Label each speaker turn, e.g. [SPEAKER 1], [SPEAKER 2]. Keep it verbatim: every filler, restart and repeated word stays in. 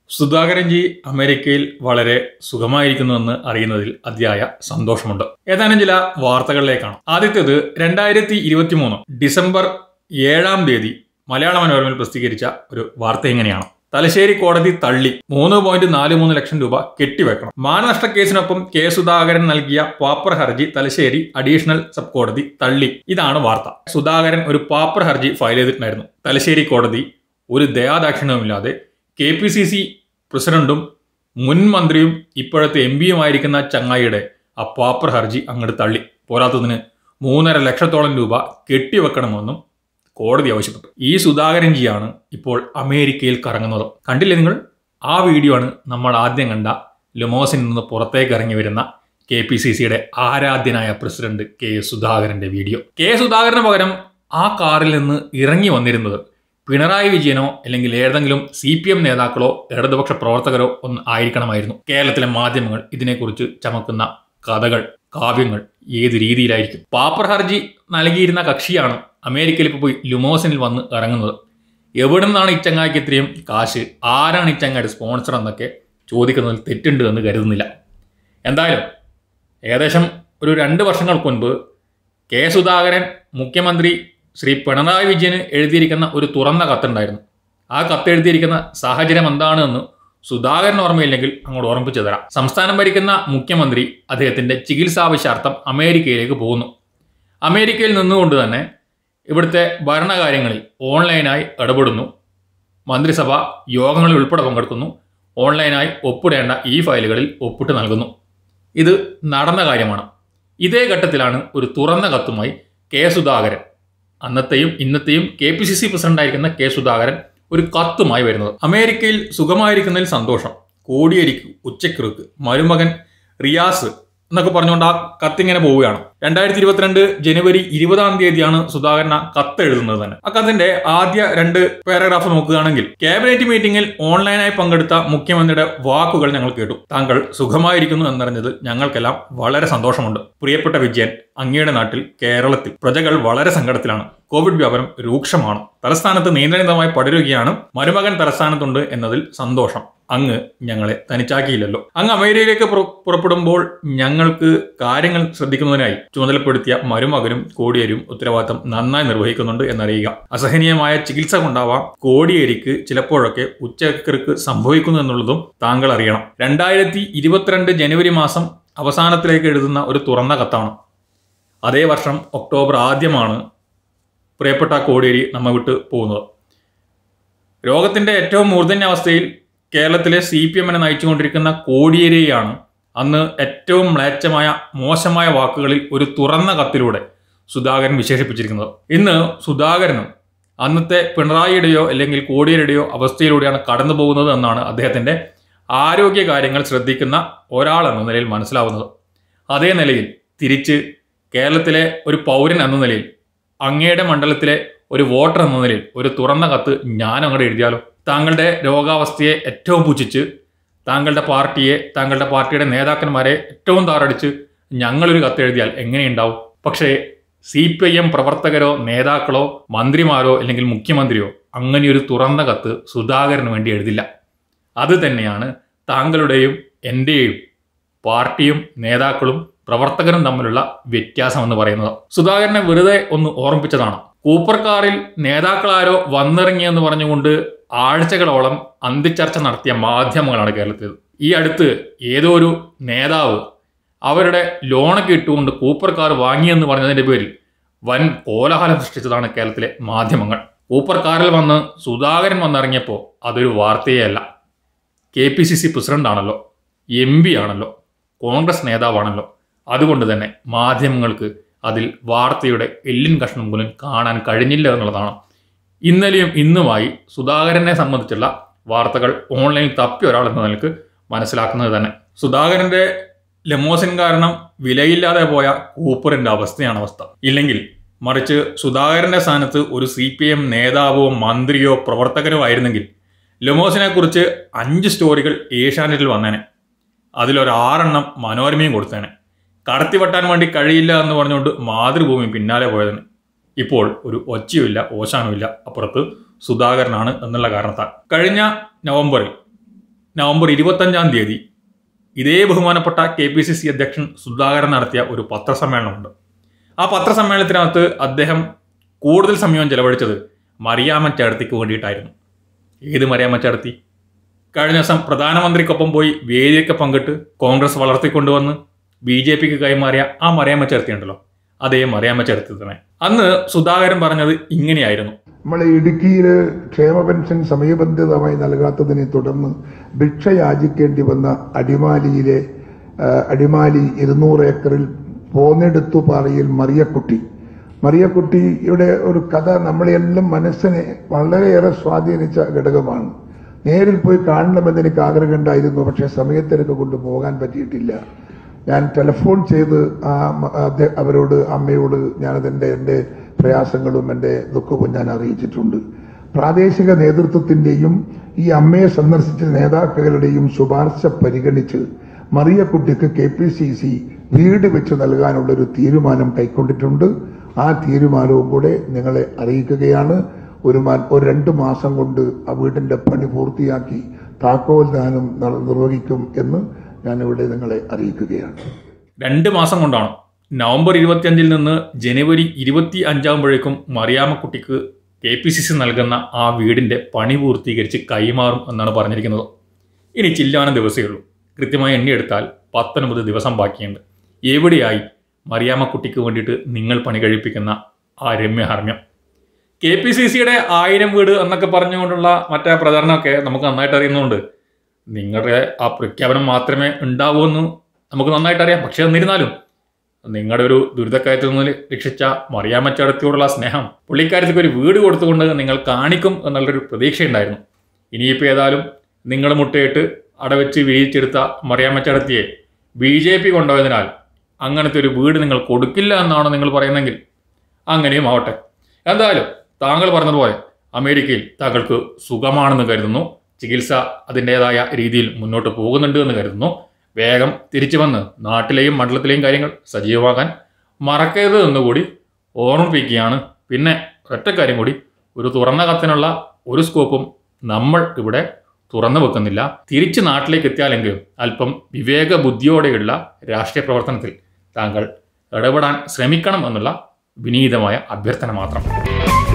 [SPEAKER 1] സുധാകരൻജി അമേരിക്കയിൽ വളരെ സുഖമായിരിക്കുന്നുവെന്ന് അറിയുന്നതിൽ അതിയായ സന്തോഷമുണ്ട്. ഏതാനും ചില വാർത്തകളിലേക്കാണ്. ആദ്യത്തേത് രണ്ടായിരത്തി ഇരുപത്തി മൂന്ന് ഡിസംബർ ഏഴാം തീയതി മലയാള മനോരമയിൽ പ്രസിദ്ധീകരിച്ച ഒരു വാർത്ത എങ്ങനെയാണ്: തലശ്ശേരി കോടതി തള്ളി മൂന്ന് പോയിന്റ് നാല് മൂന്ന് ലക്ഷം രൂപ കെട്ടിവെക്കണം. മാനനഷ്ട കേസിനൊപ്പം കെ സുധാകരൻ നൽകിയ പാപ്പർ ഹർജി തലശ്ശേരി അഡീഷണൽ സബ് കോടതി തള്ളി. ഇതാണ് വാർത്ത. സുധാകരൻ ഒരു പാപ്പർ ഹർജി ഫയൽ ചെയ്തിട്ടുണ്ടായിരുന്നു. തലശ്ശേരി കോടതി ഒരു ദയാദാക്ഷിണ്യവുമില്ലാതെ കെ പി സി സി പ്രസിഡന്റും മുൻ മന്ത്രിയും ഇപ്പോഴത്തെ എം പിയുമായിരിക്കുന്ന ചങ്ങായിയുടെ ആ പാപ്പർ ഹർജി അങ്ങോട്ട് തള്ളി. പോരാത്തതിന് മൂന്നര ലക്ഷത്തോളം രൂപ കെട്ടിവെക്കണമെന്നും കോടതി ആവശ്യപ്പെട്ടു. ഈ സുധാകരൻജിയാണ് ഇപ്പോൾ അമേരിക്കയിൽ കറങ്ങുന്നത്. കണ്ടില്ലേ നിങ്ങൾ? ആ വീഡിയോ ആണ് നമ്മൾ ആദ്യം കണ്ട ലുമോസിൽ നിന്ന് പുറത്തേക്ക് ഇറങ്ങി വരുന്ന കെ പി സി സിയുടെ ആരാധ്യനായ പ്രസിഡന്റ് കെ സുധാകരന്റെ വീഡിയോ. കെ സുധാകരന് പകരം ആ കാറിൽ നിന്ന് ഇറങ്ങി വന്നിരുന്നത് പിണറായി വിജയനോ അല്ലെങ്കിൽ ഏതെങ്കിലും സി പി എം നേതാക്കളോ ഇടതുപക്ഷ പ്രവർത്തകരോ ഒന്ന് ആയിരിക്കണമായിരുന്നു. കേരളത്തിലെ മാധ്യമങ്ങൾ ഇതിനെക്കുറിച്ച് ചമക്കുന്ന കഥകൾ, കാവ്യങ്ങൾ ഏത് രീതിയിലായിരിക്കും? പാപ്പർ ഹർജി നൽകിയിരുന്ന കക്ഷിയാണ് അമേരിക്കയിൽ ഇപ്പോൾ പോയി ലുമോസിനിൽ വന്ന് ഇറങ്ങുന്നത്. എവിടെ നിന്നാണ് ഈ ചങ്ങായിക്ക് ഇത്രയും കാശ്? ആരാണ് ഈ ചങ്ങായിട്ട് സ്പോൺസർ എന്നൊക്കെ ചോദിക്കുന്നതിൽ തെറ്റുണ്ട് എന്ന് കരുതുന്നില്ല. എന്തായാലും ഏകദേശം ഒരു രണ്ട് വർഷങ്ങൾക്ക് മുൻപ് കെ സുധാകരൻ മുഖ്യമന്ത്രി ശ്രീ പിണറായി വിജയന് എഴുതിയിരിക്കുന്ന ഒരു തുറന്ന കത്തുണ്ടായിരുന്നു. ആ കത്ത് എഴുതിയിരിക്കുന്ന സാഹചര്യം എന്താണെന്ന് സുധാകരൻ ഓർമ്മയില്ലെങ്കിൽ അങ്ങോട്ട് ഓർമ്മിപ്പിച്ചു തരാം. സംസ്ഥാനം ഭരിക്കുന്ന മുഖ്യമന്ത്രി അദ്ദേഹത്തിന്റെ ചികിത്സാവശ്യാർത്ഥം അമേരിക്കയിലേക്ക് പോകുന്നു. അമേരിക്കയിൽ നിന്നുകൊണ്ട് തന്നെ ഇവിടുത്തെ ഭരണകാര്യങ്ങളിൽ ഓൺലൈനായി ഇടപെടുന്നു. മന്ത്രിസഭ യോഗങ്ങളിൽ ഉൾപ്പെടെ പങ്കെടുക്കുന്നു. ഓൺലൈനായി ഒപ്പിടേണ്ട ഈ ഫയലുകളിൽ ഒപ്പിട്ട് നൽകുന്നു. ഇത് നടന്ന കാര്യമാണ്. ഇതേ ഘട്ടത്തിലാണ് ഒരു തുറന്ന കത്തുമായി കെ സുധാകരൻ, അന്നത്തെയും ഇന്നത്തെയും കെ പി സി സി പ്രസിഡന്റായിരിക്കുന്ന കെ സുധാകരൻ ഒരു കത്തുമായി വരുന്നത്. അമേരിക്കയിൽ സുഖമായിരിക്കുന്നതിൽ സന്തോഷം, കോടിയേരിക്ക് ഉച്ചക്കിറുക്ക്, മരുമകൻ റിയാസ് എന്നൊക്കെ പറഞ്ഞുകൊണ്ട് ആ കത്തിങ്ങനെ പോവുകയാണ്. രണ്ടായിരത്തി ഇരുപത്തിരണ്ട് ജനുവരി ഇരുപതാം തീയതിയാണ് സുധാകരൻ ആ കത്ത് എഴുതുന്നത് തന്നെ. ആ കത്തിന്റെ ആദ്യ രണ്ട് പാരഗ്രാഫ് നോക്കുകയാണെങ്കിൽ, ക്യാബിനറ്റ് മീറ്റിംഗിൽ ഓൺലൈനായി പങ്കെടുത്ത മുഖ്യമന്ത്രിയുടെ വാക്കുകൾ ഞങ്ങൾ കേട്ടു. താങ്കൾ സുഖമായിരിക്കുന്നു എന്നറിഞ്ഞത് ഞങ്ങൾക്കെല്ലാം വളരെ സന്തോഷമുണ്ട്. പ്രിയപ്പെട്ട വിജയൻ, അങ്ങയുടെ നാട്ടിൽ കേരളത്തിൽ പ്രജകൾ വളരെ സങ്കടത്തിലാണ്. കോവിഡ് വ്യാപനം രൂക്ഷമാണ്. തലസ്ഥാനത്ത് നിയന്ത്രണിതമായി പടരുകയാണ്. മരുമകൻ തലസ്ഥാനത്തുണ്ട് എന്നതിൽ സന്തോഷം. അങ്ങ് ഞങ്ങളെ തനിച്ചാക്കിയില്ലല്ലോ. അങ്ങ് അമേരിക്കയിലേക്ക് പുറപ്പെടുമ്പോൾ ഞങ്ങൾക്ക് കാര്യങ്ങൾ ശ്രദ്ധിക്കുന്നതിനായി ചുമതലപ്പെടുത്തിയ മരുമകനും കോടിയേരിയും ഉത്തരവാദിത്തം നന്നായി നിർവഹിക്കുന്നുണ്ട് എന്നറിയുക. അസഹനീയമായ ചികിത്സ കൊണ്ടാവാം കോടിയേരിക്ക് ചിലപ്പോഴൊക്കെ ഉച്ചക്കിറുക്ക് സംഭവിക്കുന്നു എന്നുള്ളതും താങ്കൾ അറിയണം. രണ്ടായിരത്തി ഇരുപത്തിരണ്ട് ജനുവരി മാസം അവസാനത്തിലേക്ക് എഴുതുന്ന ഒരു തുറന്ന കത്താണ്. അതേ വർഷം ഒക്ടോബർ ആദ്യമാണ് പ്രിയപ്പെട്ട കോടിയേരി നമ്മെ വിട്ട് പോകുന്നത്. രോഗത്തിന്റെ ഏറ്റവും മൂർധന്യാവസ്ഥയിൽ കേരളത്തിലെ സി പി എമ്മിനെ നയിച്ചുകൊണ്ടിരിക്കുന്ന കോടിയേരിയാണ് അന്ന് ഏറ്റവും മ്ലേച്ഛമായ മോശമായ വാക്കുകളിൽ ഒരു തുറന്ന കത്തിലൂടെ സുധാകരൻ വിശേഷിപ്പിച്ചിരിക്കുന്നത്. ഇന്ന് സുധാകരനും അന്നത്തെ പിണറായിയുടെയോ അല്ലെങ്കിൽ കോടിയേരിയുടെയോ അവസ്ഥയിലൂടെയാണ് കടന്നു പോകുന്നത് എന്നാണ് അദ്ദേഹത്തിന്റെ ആരോഗ്യ കാര്യങ്ങൾ ശ്രദ്ധിക്കുന്ന ഒരാൾ എന്ന നിലയിൽ മനസ്സിലാവുന്നത്. അതേ നിലയിൽ തിരിച്ച് കേരളത്തിലെ ഒരു പൗരൻ എന്ന നിലയിൽ, അങ്ങയുടെ മണ്ഡലത്തിലെ ഒരു വോട്ടർ എന്ന നിലയിൽ ഒരു തുറന്ന കത്ത് ഞാൻ അങ്ങോട്ട് എഴുതിയാലോ? താങ്കളുടെ രോഗാവസ്ഥയെ ഏറ്റവും പുച്ഛിച്ച്, താങ്കളുടെ പാർട്ടിയെ, താങ്കളുടെ പാർട്ടിയുടെ നേതാക്കന്മാരെ ഏറ്റവും താറടിച്ച് ഞങ്ങളൊരു കത്ത് എഴുതിയാൽ എങ്ങനെയുണ്ടാവും? പക്ഷേ സി പി ഐ എം പ്രവർത്തകരോ നേതാക്കളോ മന്ത്രിമാരോ അല്ലെങ്കിൽ മുഖ്യമന്ത്രിയോ അങ്ങനെയൊരു തുറന്ന കത്ത് സുധാകരന് വേണ്ടി എഴുതില്ല. അത് തന്നെയാണ് താങ്കളുടെയും എൻ്റെയും പാർട്ടിയും നേതാക്കളും പ്രവർത്തകരും തമ്മിലുള്ള വ്യത്യാസം എന്ന് പറയുന്നത്. സുധാകരനെ വെറുതെ ഒന്ന് ഓർമ്മിപ്പിച്ചതാണ്. കൂപ്പർ കാറിൽ നേതാക്കളാരോ വന്നിറങ്ങിയെന്ന് പറഞ്ഞുകൊണ്ട് ആഴ്ചകളോളം അന്തിച്ചർച്ച നടത്തിയ മാധ്യമങ്ങളാണ് കേരളത്തിൽ. ഈ അടുത്ത് ഏതോ ഒരു നേതാവ് അവരുടെ ലോണൊക്കെ ഇട്ടുകൊണ്ട് കൂപ്പർ കാർ വാങ്ങിയെന്ന് പറഞ്ഞതിന്റെ പേരിൽ വൻ കോലാഹലം സൃഷ്ടിച്ചതാണ് കേരളത്തിലെ മാധ്യമങ്ങൾ. കൂപ്പർ കാറിൽ വന്ന് സുധാകരൻ വന്നിറങ്ങിയപ്പോൾ അതൊരു വാർത്തയേ അല്ല. K P C C president ആണല്ലോ, എം പി ആണല്ലോ, കോൺഗ്രസ് നേതാവാണല്ലോ. അതുകൊണ്ട് തന്നെ മാധ്യമങ്ങൾക്ക് അതിൽ വാർത്തയുടെ എല്ലിൻ കഷ്ണം പോലും കാണാൻ കഴിഞ്ഞില്ല എന്നുള്ളതാണ്. ഇന്നലെയും ഇന്നുമായി സുധാകരനെ സംബന്ധിച്ചുള്ള വാർത്തകൾ ഓൺലൈനിൽ തപ്പി ഒരാൾ എന്ന നിലക്ക് മനസ്സിലാക്കുന്നത് തന്നെ. സുധാകരന്റെ ലെമോസിൻ കാരണം വിലയില്ലാതെ പോയ കൂപ്പറിന്റെ അവസ്ഥയാണ് അവസ്ഥ. ഇല്ലെങ്കിൽ മറിച്ച് സുധാകരന്റെ സ്ഥാനത്ത് ഒരു സി പി എം നേതാവോ മന്ത്രിയോ പ്രവർത്തകരോ ആയിരുന്നെങ്കിൽ ലെമോസിനെ കുറിച്ച് അഞ്ച് സ്റ്റോറികൾ ഏഷ്യാനെറ്റിൽ വന്നേനെ. അതിലൊരാറെണ്ണം മനോരമയും കൊടുത്തേനെ. കടത്തിവെട്ടാൻ വേണ്ടി കഴിയില്ല എന്ന് പറഞ്ഞുകൊണ്ട് മാതൃഭൂമി പിന്നാലെ പോയതിന് ഇപ്പോൾ ഒരു ഒച്ചയുമില്ല, ഓശാനുമില്ല. അപ്പുറത്ത് സുധാകരനാണ് എന്നുള്ള കാരണത്താൽ കഴിഞ്ഞ നവംബറിൽ നവംബർ ഇരുപത്തഞ്ചാം തീയതി ഇതേ ബഹുമാനപ്പെട്ട കെ പി സി സി അധ്യക്ഷൻ സുധാകരൻ നടത്തിയ ഒരു പത്രസമ്മേളനമുണ്ട്. ആ പത്രസമ്മേളനത്തിനകത്ത് അദ്ദേഹം കൂടുതൽ സമയം ചെലവഴിച്ചത് മറിയാമ്മ ചേട്ടത്തിക്ക് വേണ്ടിയിട്ടായിരുന്നു. ഏത് മറിയാമ്മ ചേട്ടത്തി? കഴിഞ്ഞ ദിവസം പ്രധാനമന്ത്രിക്കൊപ്പം പോയി വേദിയൊക്കെ പങ്കിട്ട് കോൺഗ്രസ് വളർത്തിക്കൊണ്ടുവന്ന് ബി ജെ പിക്ക് കൈമാറിയ ആ മറിയാമ്മ ചേട്ടത്തി ഉണ്ടല്ലോ, അതേ മറിയാമ്മ ചേട്ടത്തി തന്നെ. അന്ന് സുധാകരൻ പറഞ്ഞത് ഇങ്ങനെയായിരുന്നു:
[SPEAKER 2] നമ്മളെ ഇടുക്കിയിൽ ക്ഷേമ പെൻഷൻ സമയബന്ധിതമായി നൽകാത്തതിനെ തുടർന്ന് ഭിക്ഷ യാചിക്കേണ്ടി വന്ന അടിമാലിയിലെ അടിമാലി ഇരുന്നൂറ് ഏക്കറിൽ പോന്നെടുത്തു പാറയിൽ മറിയക്കുട്ടി മറിയക്കുട്ടിയുടെ ഒരു കഥ നമ്മളെല്ലാം മനസ്സിനെ വളരെയേറെ സ്വാധീനിച്ച ഘടകമാണ്. നേരിൽ പോയി കാണണമെന്ന് എനിക്ക് ആഗ്രഹമുണ്ടായിരുന്നു. പക്ഷേ സമയത്തിരക്ക് കൊണ്ട് പോകാൻ പറ്റിയിട്ടില്ല. ഞാൻ ടെലിഫോൺ ചെയ്ത് ആ അവരോട്, അമ്മയോട് ഞാനതിൻ്റെ എൻ്റെ പ്രയാസങ്ങളും എൻ്റെ ദുഃഖവും ഞാൻ അറിയിച്ചിട്ടുണ്ട്. പ്രാദേശിക നേതൃത്വത്തിൻ്റെയും ഈ അമ്മയെ സന്ദർശിച്ച നേതാക്കളുടെയും ശുപാർശ പരിഗണിച്ച് മറിയക്കുട്ടിക്ക് കെ പി സി സി വീട് വെച്ച് നൽകാനുള്ളൊരു തീരുമാനം കൈക്കൊണ്ടിട്ടുണ്ട്. ആ തീരുമാനവും കൂടെ നിങ്ങളെ അറിയിക്കുകയാണ്. ഒരു ഒരു രണ്ട് മാസം കൊണ്ട് ആ വീടിന്റെ പണി പൂർത്തിയാക്കി താക്കോൽ ദാനം നിർവഹിക്കും എന്ന് ഞാനിവിടെ നിങ്ങളെ അറിയിക്കുകയാണ്.
[SPEAKER 1] രണ്ട് മാസം കൊണ്ടാണ്, നവംബർ ഇരുപത്തിയഞ്ചിൽ നിന്ന് ജനുവരി ഇരുപത്തി അഞ്ചാകുമ്പോഴേക്കും മറിയാമ്മക്കുട്ടിക്ക് കെ പി സി സി നൽകുന്ന ആ വീടിന്റെ പണി പൂർത്തീകരിച്ച് കൈമാറും എന്നാണ് പറഞ്ഞിരിക്കുന്നത്. ഇനി ചില്ലാനം ദിവസമേ ഉള്ളൂ. കൃത്യമായി എണ്ണിയെടുത്താൽ പത്തൊൻപത് ദിവസം ബാക്കിയുണ്ട്. എവിടെയായി മറിയാമ്മക്കുട്ടിക്ക് വേണ്ടിയിട്ട് നിങ്ങൾ പണി കഴിപ്പിക്കുന്ന ആ രമ്യഹർമ്മ്യം? കെ പി സി സിയുടെ ആയിരം വീട് എന്നൊക്കെ പറഞ്ഞുകൊണ്ടുള്ള മറ്റേ പ്രചരണമൊക്കെ നമുക്ക് നന്നായിട്ട് അറിയുന്നുണ്ട്. നിങ്ങളുടെ ആ പ്രഖ്യാപനം മാത്രമേ ഉണ്ടാവൂ എന്ന് നമുക്ക് നന്നായിട്ട് അറിയാം. പക്ഷെ എന്നിരുന്നാലും നിങ്ങളുടെ ഒരു ദുരിതക്കയത്തിൽ നിന്ന് രക്ഷിച്ച മറിയാമ്മ ചേട്ടത്തിയോടുള്ള സ്നേഹം പുള്ളിക്കാരത്തേക്ക് ഒരു വീട് കൊടുത്തുകൊണ്ട് നിങ്ങൾ കാണിക്കും എന്നുള്ളൊരു പ്രതീക്ഷയുണ്ടായിരുന്നു. ഇനിയിപ്പോൾ ഏതായാലും നിങ്ങൾ മുട്ടയിട്ട് അടവെച്ച് വീഴ്ചെടുത്ത മറിയാമ്മ ചേട്ടത്തിയെ ബി ജെ പി കൊണ്ടുപോയതിനാൽ അങ്ങനത്തെ ഒരു വീട് നിങ്ങൾ കൊടുക്കില്ല എന്നാണ് നിങ്ങൾ പറയുന്നതെങ്കിൽ അങ്ങനെയും ആവട്ടെ. എന്തായാലും താങ്കൾ പറഞ്ഞതുപോലെ അമേരിക്കയിൽ താങ്കൾക്ക് സുഖമാണെന്ന് കരുതുന്നു. ചികിത്സ അതിൻ്റെതായ രീതിയിൽ മുന്നോട്ട് പോകുന്നുണ്ട് എന്ന് കരുതുന്നു. വേഗം തിരിച്ചു വന്ന് നാട്ടിലെയും മണ്ഡലത്തിലെയും കാര്യങ്ങൾ സജീവമാക്കാൻ മറക്കരുത് എന്നുകൂടി ഓർമ്മിപ്പിക്കുകയാണ്. പിന്നെ ഒറ്റ കാര്യം കൂടി, ഒരു തുറന്ന കത്തിനുള്ള ഒരു സ്കോപ്പും നമ്മൾ ഇവിടെ തുറന്നു വെക്കുന്നില്ല. തിരിച്ച് നാട്ടിലേക്ക് എത്തിയാലെങ്കിലും അല്പം വിവേക ബുദ്ധിയോടെയുള്ള രാഷ്ട്രീയ പ്രവർത്തനത്തിൽ താങ്കൾ ഇടപെടാൻ ശ്രമിക്കണം എന്നുള്ള വിനീതമായ അഭ്യർത്ഥന മാത്രം.